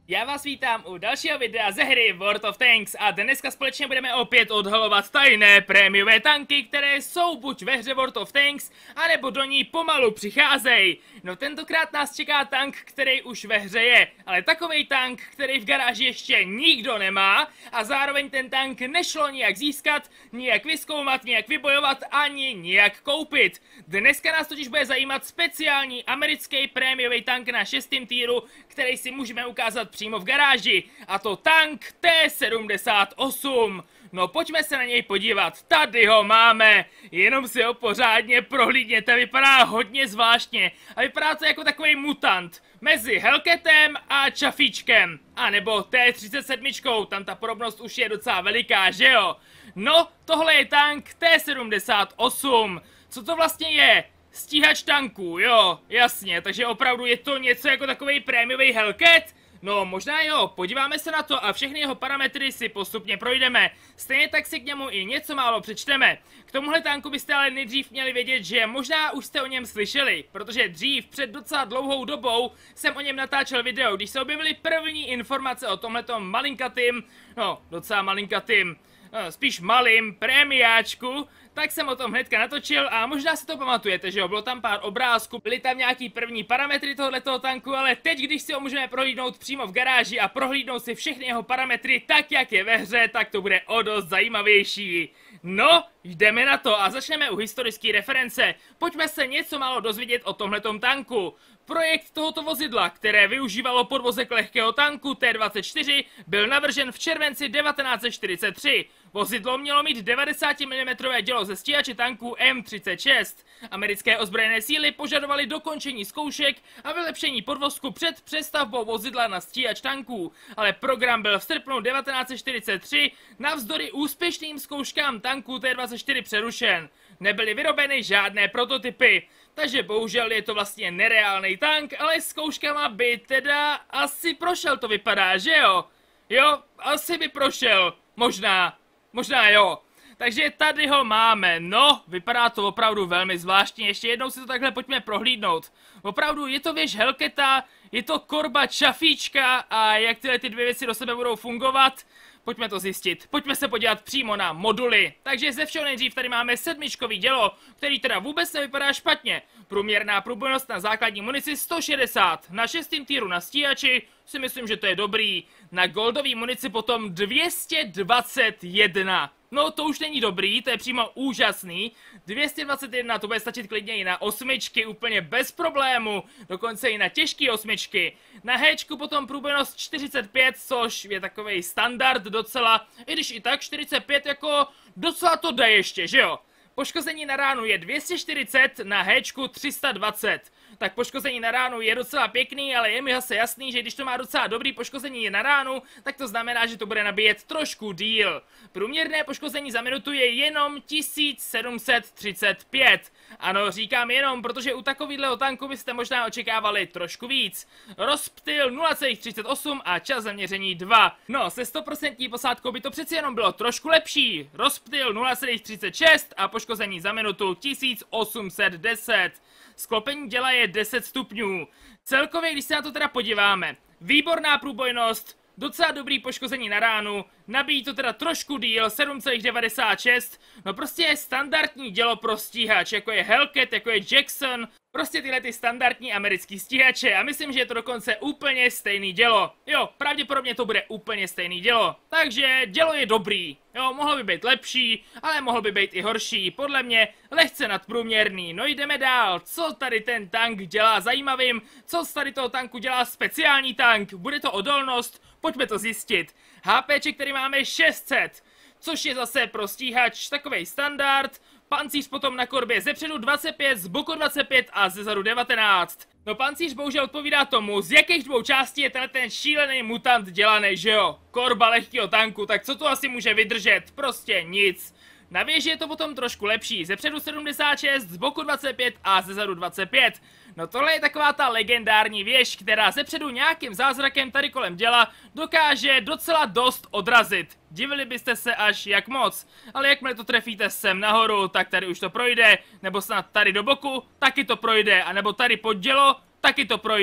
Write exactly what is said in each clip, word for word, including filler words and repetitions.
Já vás vítám u dalšího videa ze hry World of Tanks a dneska společně budeme opět odhalovat tajné prémiové tanky, které jsou buď ve hře World of Tanks, anebo do ní pomalu přicházejí. No tentokrát nás čeká tank, který už ve hře je, ale takovej tank, který v garáži ještě nikdo nemá a zároveň ten tank nešlo nijak získat, nijak vyzkoumat, nijak vybojovat ani nijak koupit. Dneska nás totiž bude zajímat speciální americký prémiový tank na šestém týru, který si můžeme ukázat přímo v garáži, a to tank T sedmdesát osm. No pojďme se na něj podívat, tady ho máme, jenom si ho pořádně prohlídněte, vypadá hodně zvláštně a vypadá to jako takový mutant mezi Hellcatem a Čafíčkem, a nebo T třicet sedm, tam ta podobnost už je docela veliká, že jo? No, tohle je tank T sedmdesát osm, co to vlastně je? Stíhač tanků, jo, jasně, takže opravdu je to něco jako takový prémiový Hellcat? No, možná jo, podíváme se na to a všechny jeho parametry si postupně projdeme. Stejně tak si k němu i něco málo přečteme. K tomuhle tanku byste ale nejdřív měli vědět, že možná už jste o něm slyšeli, protože dřív, před docela dlouhou dobou, jsem o něm natáčel video, když se objevily první informace o tomhletom malinkatým, no, docela malinkatým, no, spíš malým prémiáčku, tak jsem o tom hnedka natočil a možná si to pamatujete, že jo, bylo tam pár obrázků, byly tam nějaký první parametry tohoto tanku, ale teď, když si ho můžeme prohlídnout přímo v garáži a prohlídnout si všechny jeho parametry tak, jak je ve hře, tak to bude o dost zajímavější. No, jdeme na to a začneme u historické reference. Pojďme se něco málo dozvědět o tomhletom tanku. Projekt tohoto vozidla, které využívalo podvozek lehkého tanku T dvacet čtyři, byl navržen v červenci devatenáct set čtyřicet tři. Vozidlo mělo mít devadesát milimetrů dělo ze stíhače tanků M třicet šest. Americké ozbrojené síly požadovaly dokončení zkoušek a vylepšení podvozku před přestavbou vozidla na stíhač tanků, ale program byl v srpnu devatenáct set čtyřicet tři navzdory úspěšným zkouškám tanků T dvacet čtyři přerušen. Nebyly vyrobeny žádné prototypy, takže bohužel je to vlastně nereálný tank, ale zkouškama by teda asi prošel, to vypadá, že jo? Jo, asi by prošel, možná, možná jo. Takže tady ho máme, no, vypadá to opravdu velmi zvláštně, ještě jednou si to takhle pojďme prohlídnout. Opravdu je to věž Hellcata, je to korba Čafíčka a jak tyhle ty dvě věci do sebe budou fungovat, pojďme to zjistit. Pojďme se podívat přímo na moduly. Takže ze všeho nejdřív tady máme sedmičkový dělo, který teda vůbec nevypadá špatně. Průměrná průbojnost na základní munici sto šedesát. Na šestém týru na stíhači si myslím, že to je dobrý. Na goldový munici potom dvě stě dvacet jedna. No to už není dobrý, to je přímo úžasný. dvě stě dvacet jedna, to bude stačit klidně i na osmičky, úplně bez problému. Dokonce i na těžké osmičky. Na héčku potom průbojnost čtyřicet pět, což je takovej standard docela. I když i tak čtyřicet pět jako docela to jde ještě, že jo? Poškození na ránu je dvě stě čtyřicet, na héčku tři sta dvacet. Tak poškození na ránu je docela pěkný, ale je mi zase jasný, že když to má docela dobrý poškození na ránu, tak to znamená, že to bude nabíjet trošku díl. Průměrné poškození za minutu je jenom tisíc sedm set třicet pět. Ano, říkám jenom, protože u takovýhleho tanku byste možná očekávali trošku víc. Rozptyl nula celá třicet osm a čas zaměření dva. No, se sto procent posádkou by to přeci jenom bylo trošku lepší. Rozptyl nula celá třicet šest a poškození za minutu tisíc osm set deset. Sklopení děla je deset stupňů. Celkově, když se na to teda podíváme, výborná průbojnost, docela dobrý poškození na ránu, nabíjí to teda trošku díl, sedm celá devadesát šest, no prostě je standardní dělo pro stíhač, jako je Hellcat, jako je Jackson, prostě tyhle ty standardní americký stíhače a myslím, že je to dokonce úplně stejný dělo. Jo, pravděpodobně to bude úplně stejný dělo, takže dělo je dobrý. Jo, mohlo by být lepší, ale mohlo by být i horší, podle mě lehce nadprůměrný. No jdeme dál, co tady ten tank dělá zajímavým, co z tady toho tanku dělá speciální tank, bude to odolnost, pojďme to zjistit. HPček, který máme šest set, což je zase pro stíhač takovej standard. Pancíř potom na korbě zepředu dvacet pět, z boku dvacet pět a zezadu devatenáct. No pancíř bohužel odpovídá tomu, z jakých dvou částí je tenhle ten šílený mutant dělaný, že jo? Korba lehkého tanku, tak co to asi může vydržet? Prostě nic. Na věži je to potom trošku lepší, zepředu sedmdesát šest, z boku dvacet pět a zezadu dvacet pět. No tohle je taková ta legendární věž, která zepředu nějakým zázrakem tady kolem děla dokáže docela dost odrazit. Divili byste se až jak moc, ale jakmile to trefíte sem nahoru, tak tady už to projde, nebo snad tady do boku, taky to projde, anebo tady pod dělo, taky to projde.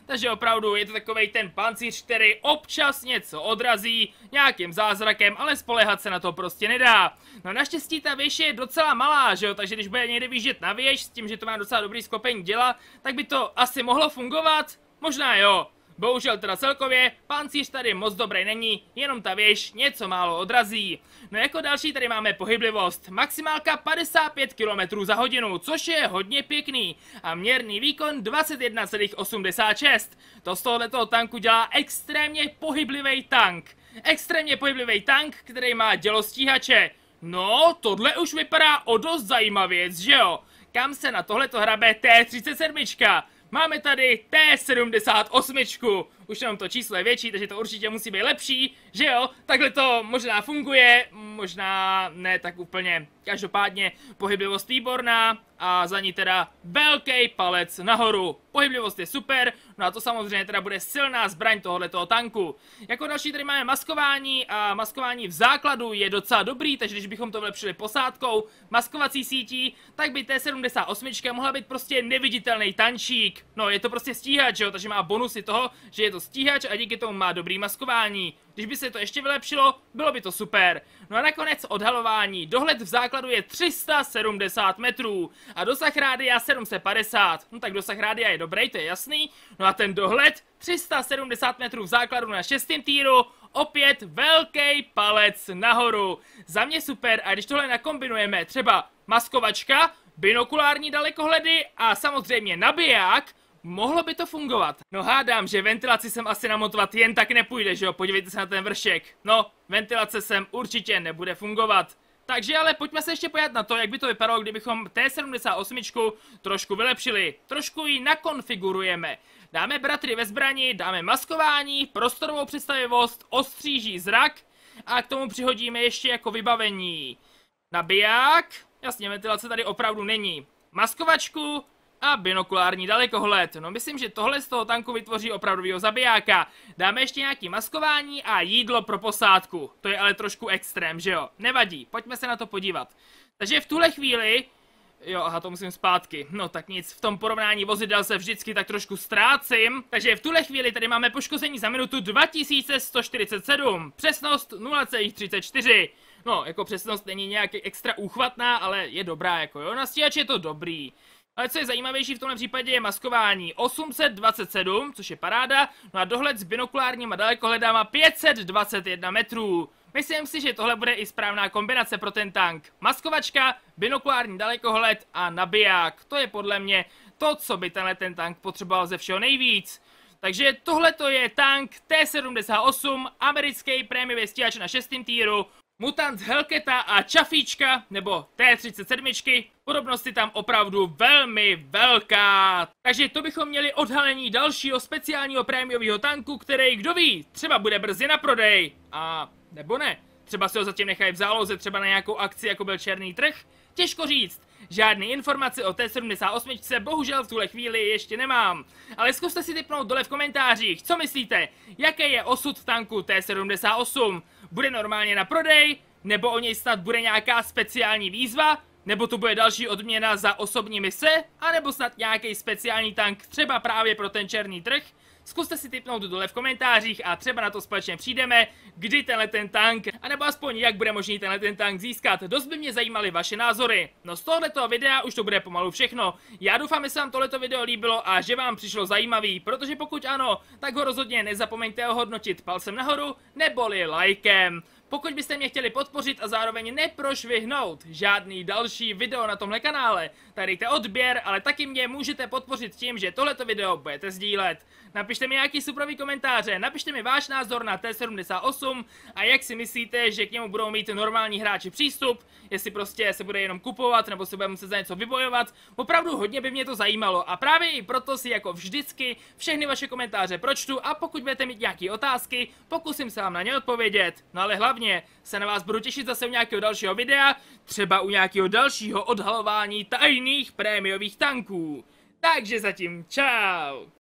takže opravdu je to takovej ten pancíř, který občas něco odrazí nějakým zázrakem, ale spoléhat se na to prostě nedá. No naštěstí ta věž je docela malá, že jo, takže když bude někde vyjíždět na věž s tím, že to má docela dobrý sklopení děla, tak by to asi mohlo fungovat? Možná jo. Bohužel teda celkově, pancíř tady moc dobrý není, jenom ta věž něco málo odrazí. No jako další tady máme pohyblivost. Maximálka padesát pět kilometrů za hodinu, což je hodně pěkný. A měrný výkon dvacet jedna celá osmdesát šest. To z tohoto tanku dělá extrémně pohyblivý tank. Extrémně pohyblivý tank, který má dělostíhače. No, tohle už vypadá o dost zajímavě, že jo? Kam se na tohleto hrabe T třicet sedm? Máme tady T sedmdesát osm. Už jenom to číslo je větší, takže to určitě musí být lepší, že jo? Takhle to možná funguje, možná ne tak úplně. Každopádně pohyblivost výborná a za ní teda velký palec nahoru. Pohyblivost je super, no a to samozřejmě teda bude silná zbraň tohoto tanku. Jako další tady máme maskování a maskování v základu je docela dobrý, takže když bychom to vlepšili posádkou, maskovací sítí, tak by T sedmdesát osm mohla být prostě neviditelný tančík. No je to prostě stíhač, jo, takže má bonusy toho, že je to stíhač a díky tomu má dobrý maskování. Když by se to ještě vylepšilo, bylo by to super. No a nakonec odhalování. Dohled v základu je tři sta sedmdesát metrů a dosah rádia sedm set padesát. No tak dosah rádia je dobrý, to je jasný. No a ten dohled tři sta sedmdesát metrů v základu na šestém týru. Opět velký palec nahoru. Za mě super, a když tohle nakombinujeme, třeba maskovačka, binokulární dalekohledy a samozřejmě nabiják, mohlo by to fungovat. No hádám, že ventilaci sem asi namontovat jen tak nepůjde, že jo? Podívejte se na ten vršek. No, ventilace sem určitě nebude fungovat. Takže ale pojďme se ještě pojat na to, jak by to vypadalo, kdybychom T sedmdesát osm trošku vylepšili. Trošku ji nakonfigurujeme. Dáme bratry ve zbrani, dáme maskování, prostorovou představivost, ostříží zrak a k tomu přihodíme ještě jako vybavení nabiják. Jasně, ventilace tady opravdu není. Maskovačku a binokulární dalekohled. No myslím, že tohle z toho tanku vytvoří opravdovýho zabijáka. Dáme ještě nějaký maskování a jídlo pro posádku. To je ale trošku extrém, že jo? Nevadí, pojďme se na to podívat. Takže v tuhle chvíli... Jo, aha, to musím zpátky. No tak nic, v tom porovnání vozidel se vždycky tak trošku ztrácím. Takže v tuhle chvíli tady máme poškození za minutu dva tisíce sto čtyřicet sedm. Přesnost nula celá třicet čtyři. No, jako přesnost není nějak extra úchvatná, ale je dobrá, jako jo. Na stíhač je to dobrý. Ale co je zajímavější v tomhle případě je maskování osm set dvacet sedm, což je paráda, no a dohled s binokulárníma dalekohledama pět set dvacet jedna metrů. Myslím si, že tohle bude i správná kombinace pro ten tank. Maskovačka, binokulární dalekohled a nabiják. To je podle mě to, co by tenhle ten tank potřeboval ze všeho nejvíc. Takže tohle to je tank T sedmdesát osm, americký prémiový stíhač na šestém týru. Mutant Hellcata a Čafíčka, nebo T třicet sedm, podobnost je tam opravdu velmi velká. Takže to bychom měli odhalení dalšího speciálního prémiového tanku, který, kdo ví, třeba bude brzy na prodej. A nebo ne, třeba si ho zatím nechají v záloze, třeba na nějakou akci, jako byl černý trh. Těžko říct, žádné informace o T sedmdesát osm bohužel v tuhle chvíli ještě nemám. Ale zkuste si tipnout dole v komentářích, co myslíte, jaký je osud tanku T sedmdesát osm. Bude normálně na prodej, nebo o něj snad bude nějaká speciální výzva, nebo to bude další odměna za osobní mise, anebo snad nějaký speciální tank třeba právě pro ten černý trh. Zkuste si tipnout dole v komentářích a třeba na to společně přijdeme, kdy tenhle ten tank, anebo aspoň jak bude možný tenhle ten tank získat. Dost by mě zajímaly vaše názory. No z tohoto videa už to bude pomalu všechno. Já doufám, že se vám tohleto video líbilo a že vám přišlo zajímavý, protože pokud ano, tak ho rozhodně nezapomeňte ohodnotit palcem nahoru neboli lajkem. Pokud byste mě chtěli podpořit a zároveň neprošvihnout žádný další video na tomhle kanále, tak dejte odběr, ale taky mě můžete podpořit tím, že tohleto video budete sdílet. Napište mi nějaký superový komentáře, napište mi váš názor na T sedmdesát osm a jak si myslíte, že k němu budou mít normální hráči přístup, jestli prostě se bude jenom kupovat nebo se bude muset za něco vybojovat. Opravdu hodně by mě to zajímalo a právě i proto si jako vždycky všechny vaše komentáře pročtu a pokud budete mít nějaké otázky, pokusím se vám na ně odpovědět. No ale hlavně se na vás budu těšit zase u nějakého dalšího videa, třeba u nějakého dalšího odhalování tajných prémiových tanků. Takže zatím čau!